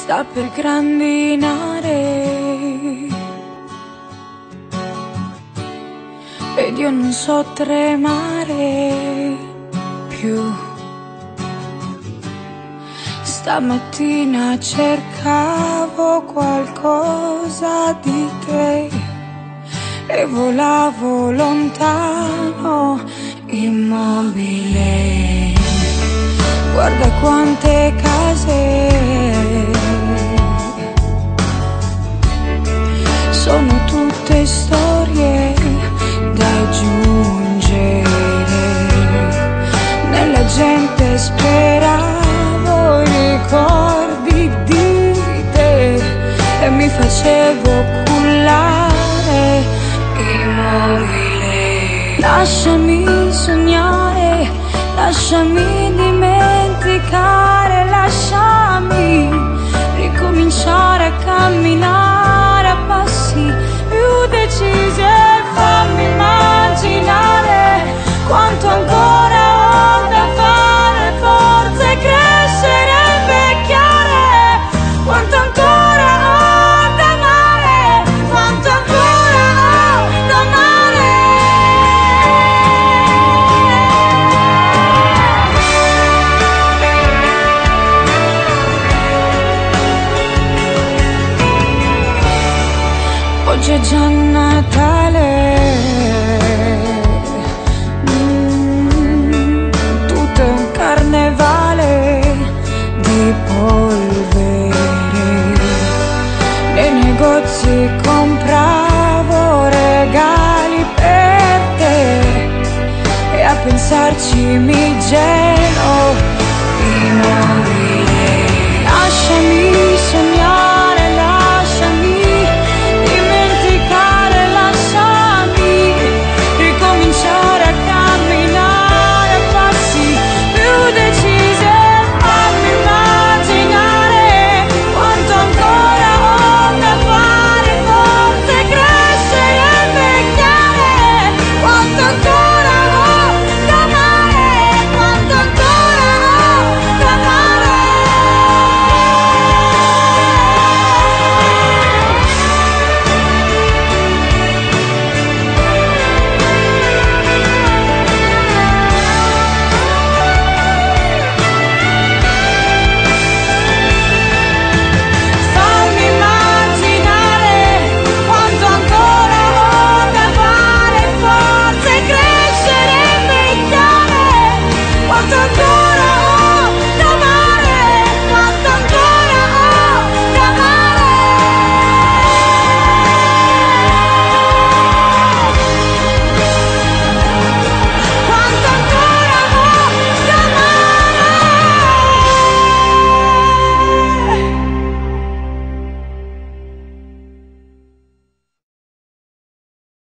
sta per grandinare ed io non so tremare più. Stamattina cercavo qualcosa di te e volavo lontano, immobile. Guarda quante case sono, tutte storie da aggiungere. Nella gente speravo i ricordi di te e mi facevo cullare, immobile. Lasciami sognare, lasciami dimenticare, lasciami ricominciare a camminare a passi più decisi e fammi immaginare quanto ancora ho da fare, forse crescere e invecchiare, quanto ancora ho da amare, quanto ancora ho da amare. Oggi è già Natale, tutto è un carnevale di polvere. Nei negozi compravo regali per te e a pensarci mi gelo.